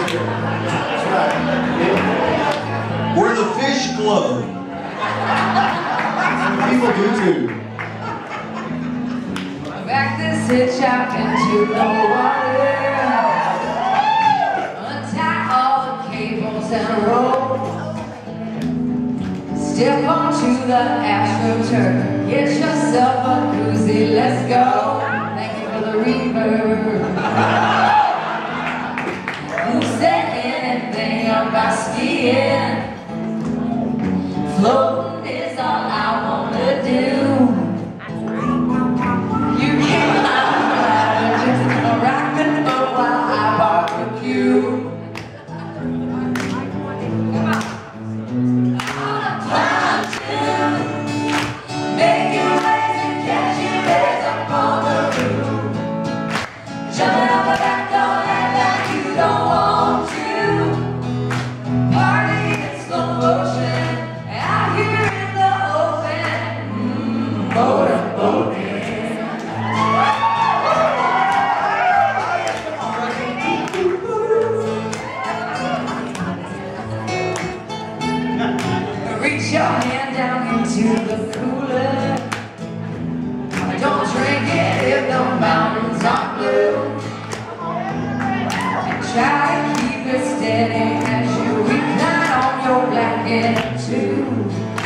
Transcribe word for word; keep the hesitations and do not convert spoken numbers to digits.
That's right. We're the Fish Club. Some people do too. Back this hitch out into the water. Untie all the cables and roll. Step onto the AstroTurf. Get yourself a koozie, let's go. Thank you for the reverb. Who said anything about skiing? Floating is all I wanna do. You can climb the ladder, just a rock and roll while I barbecue. Reach your hand down into the cooler. Don't drink it if the mountains are blue. And try to keep it steady as you recline on your blanket too.